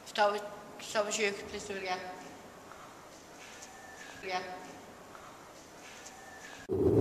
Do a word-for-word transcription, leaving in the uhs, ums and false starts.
Stop it. Stop it, Duke. Please do it again. Again.